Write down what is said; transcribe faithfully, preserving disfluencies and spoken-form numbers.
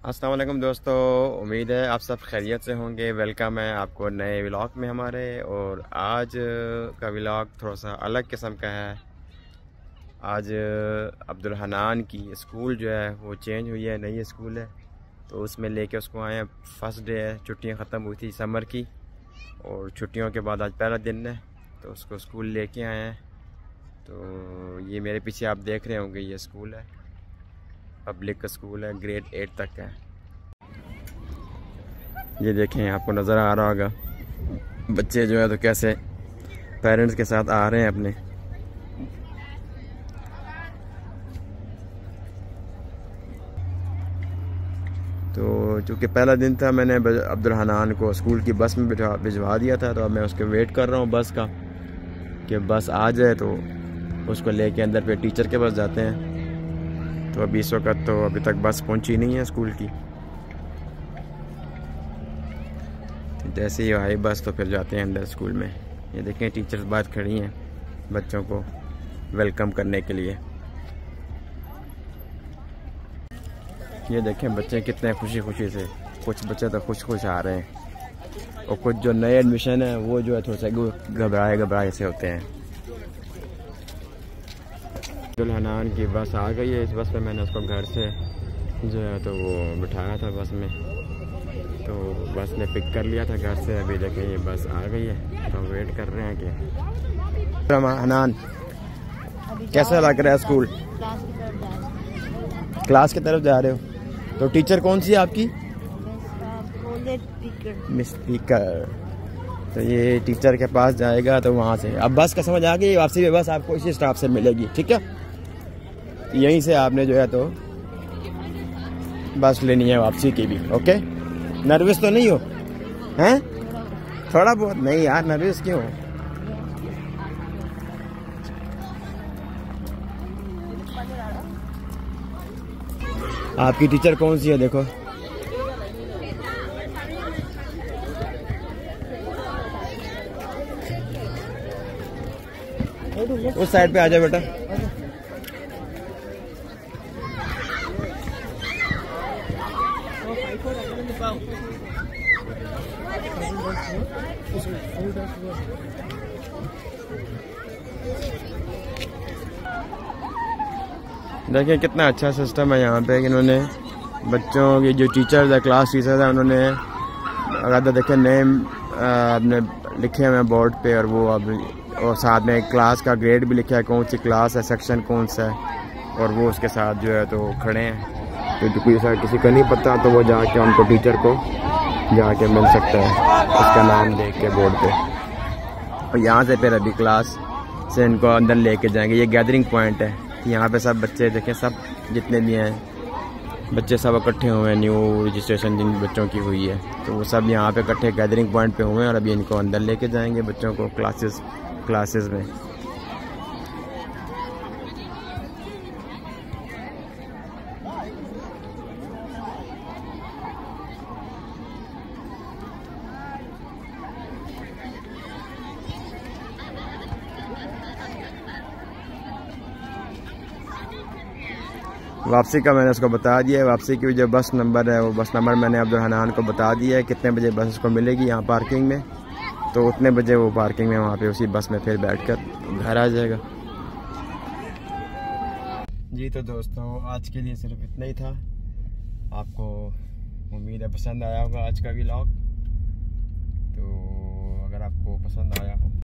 अस्सलाम वालेकुम दोस्तों, उम्मीद है आप सब खैरियत से होंगे। वेलकम है आपको नए व्लॉग में हमारे। और आज का व्लॉग थोड़ा सा अलग किस्म का है। आज अब्दुल हनान की स्कूल जो है वो चेंज हुई है, नई स्कूल है, तो उसमें लेके उसको आए हैं। फर्स्ट डे है, छुट्टियां ख़त्म हुई थी समर की, और छुट्टियों के बाद आज पहला दिन है, तो उसको स्कूल लेके आए हैं। तो ये मेरे पीछे आप देख रहे होंगे, ये स्कूल है, पब्लिक का स्कूल है, ग्रेड एट तक का है। ये देखें, आपको नज़र आ रहा होगा बच्चे जो है तो कैसे पेरेंट्स के साथ आ रहे हैं अपने। तो चूँकि पहला दिन था, मैंने अब्दुल हनान को स्कूल की बस में बिठा भिजवा दिया था, तो अब मैं उसके वेट कर रहा हूँ बस का, कि बस आ जाए तो उसको लेके अंदर पे टीचर के पास जाते हैं। तो अभी इस वक्त तो अभी तक बस पहुंची नहीं है स्कूल की। जैसे ही आई बस तो फिर जाते हैं अंदर स्कूल में। ये देखें, टीचर्स बाहर खड़ी हैं बच्चों को वेलकम करने के लिए। ये देखें बच्चे कितने खुशी खुशी से, कुछ बच्चे तो खुश खुश आ रहे हैं, और कुछ जो नए एडमिशन है वो जो है थोड़ा सा घबराए घबराए से होते हैं। अब्दुल हनान की बस आ गई है। इस बस पे मैंने उसको घर से जो है तो वो बिठाया था बस में, तो बस ने पिक कर लिया था घर से। अभी देखें ये बस आ गई है, तो वेट कर रहे हैं कि हनान कैसा लग रहा है स्कूल? क्लास की तरफ जा रहे हो? तो टीचर कौन सी है आपकी? Miss speaker. तो ये टीचर के पास जाएगा, तो वहाँ से अब बस का समझ आ गई, वापसी में बस आपको इसी स्टाफ से मिलेगी, ठीक है? यहीं से आपने जो है तो बस लेनी है वापसी की भी। ओके, नर्वस तो नहीं हो? हैं? थोड़ा बहुत? नहीं यार, नर्वस क्यों? आपकी टीचर कौन सी है देखो? उस साइड पे आ जाओ बेटा। देखिए कितना अच्छा सिस्टम है यहाँ पे, इन्होंने बच्चों की जो टीचर्स है, क्लास टीचर्स है, उन्होंने अगर देखें नेम अपने लिखे हुए हैं बोर्ड पे, और वो अब और साथ में क्लास का ग्रेड भी लिखा है, कौन सी क्लास है, सेक्शन कौन सा है, और वो उसके साथ जो है तो खड़े हैं। तो कोई ऐसा किसी को नहीं पता तो वो जाके उनको टीचर को जाके मिल सकता है उसका नाम देख के बोर्ड पे। और यहाँ से फिर अभी क्लास से इनको अंदर लेके जाएंगे। ये गैदरिंग पॉइंट है, यहाँ पे सब बच्चे देखें, सब जितने भी हैं बच्चे सब इकट्ठे हुए हैं। न्यू रजिस्ट्रेशन जिन बच्चों की हुई है तो वो सब यहाँ पे इकट्ठे गैदरिंग पॉइंट पे हुए हैं, और अभी इनको अंदर लेके जाएंगे बच्चों को क्लासेस क्लासेस में। वापसी का मैंने उसको बता दिया है, वापसी की जो बस नंबर है वो बस नंबर मैंने अब्दुल हनान को बता दिया है, कितने बजे बस उसको मिलेगी यहाँ पार्किंग में, तो उतने बजे वो पार्किंग में वहाँ पे उसी बस में फिर बैठकर घर आ जाएगा। जी तो दोस्तों, आज के लिए सिर्फ इतना ही था। आपको उम्मीद है पसंद आया होगा आज का व्लॉग। तो अगर आपको पसंद आया हो